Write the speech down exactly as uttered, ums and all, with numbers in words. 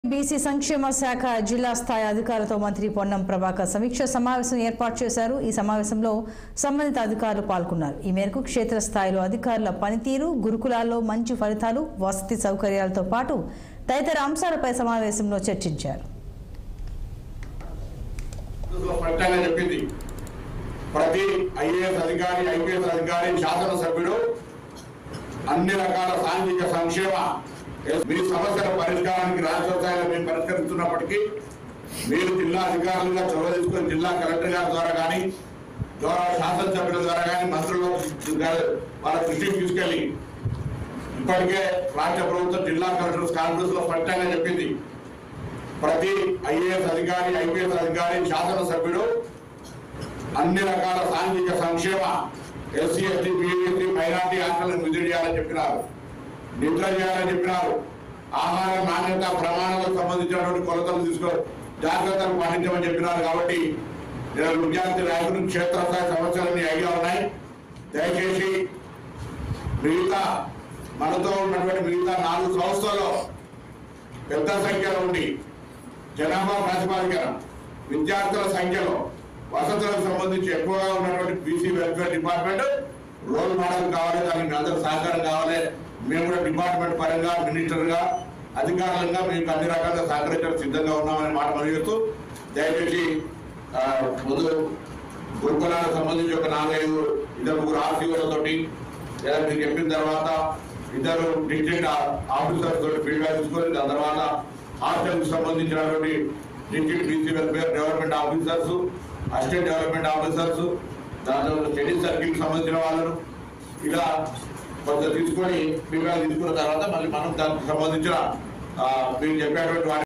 BC సంక్షేమ శాఖ జిల్లా స్థాయి అధికారులతో మంత్రి పొన్నం ప్రభాకర్ సమీక్ష సమావేశం ఏర్పాటు చేశారు। ఈ సమావేశంలో సంబంధిత అధికారులు పాల్గొన్నారు। ఈ మేరకు క్షేత్ర స్థాయిలో అధికారుల పనితీరు, గురుకులాల్లో మంచి ఫలితాలు, వసతి సౌకర్యాలతో పాటు తదితర అంశాలపై సమావేశంలో చర్చించారు। ప్రతి ఐఏఎస్ అధికారి, ఐపీఎస్ అధికారి, శాసన సభ్యుడు అన్ని రకాల సాంఘిక సంక్షేమ మీ సమస్యల పరిష్కారానికి రాష్ట్ర స్థాయిలో మేము పరిష్కరిస్తున్నప్పటికీ మీరు జిల్లా అధికారులుగా చొరవ తీసుకుని జిల్లా కలెక్టర్ గారి ద్వారా కానీ ద్వారా శాసనసభ్యుల ద్వారా కానీ మంత్రుల వాళ్ళ దృష్టికి తీసుకెళ్లి ఇప్పటికే రాష్ట్ర ప్రభుత్వం జిల్లా కలెక్టర్స్ కాన్ఫరెన్స్ లో స్పష్టంగా చెప్పింది, ప్రతి ఐఏఎస్ అధికారి, ఐపీఎస్ అధికారి, శాసన సభ్యుడు అన్ని రకాల సాంఘిక సంక్షేమ ఎస్సీ ఎస్టీ బీఎస్సీ మైనార్టీ హాస్టళ్లను విజిట్ చేయాలని చెప్పినారు, నిద్ర చేయాలని చెప్పినారు, ఆహార నాణ్యత ప్రమాణాలకు సంబంధించినటువంటి కొలతలు తీసుకో జాగ్రత్తలు పాటించమని చెప్పినారు। కాబట్టి నేను విద్యార్థి నాయకులు క్షేత్రస్థాయి సమస్యలన్నీ ఐడియా ఉన్నాయి। దయచేసి మిగతా మనతో ఉన్నటువంటి మిగతా నాలుగు సంస్థల్లో పెద్ద సంఖ్యలో ఉండి జనాభా ప్రాతిపాదికన విద్యార్థుల సంఖ్యలో వసతులకు సంబంధించి ఎక్కువగా ఉన్నటువంటి BC welfare department role model కావాలి, దానికి అందరూ సహకారం కావాలి। మేము కూడా డిపార్ట్మెంట్ పరంగా మినిస్టర్గా అధికారులుగా మీకు అన్ని రకాలుగా సహకరించడానికి సిద్ధంగా ఉన్నామని మాట మనవిస్తూ దయచేసి ముందు గురుకులాలకు సంబంధించి ఒక నాలుగైదు ఇద్దరు ముగ్గురు ఆర్సీఓలతోటి లేదా మీకు చెప్పిన తర్వాత ఇద్దరు డిస్ట్రిక్ట్ ఆఫీసర్స్ తోటి ఫీడ్బ్యాక్ తీసుకొని దాని తర్వాత హాస్టల్కి సంబంధించినటువంటి district BC welfare development officers, assistant development officers, దాంట్లో స్టడీ సర్కిల్కి సంబంధించిన వాళ్ళను ఇలా కొంత తీసుకొని ఫీడ్బ్యాక్ తీసుకున్న తర్వాత మళ్ళీ మనం దానికి సంబంధించిన మీరు చెప్పేటువంటి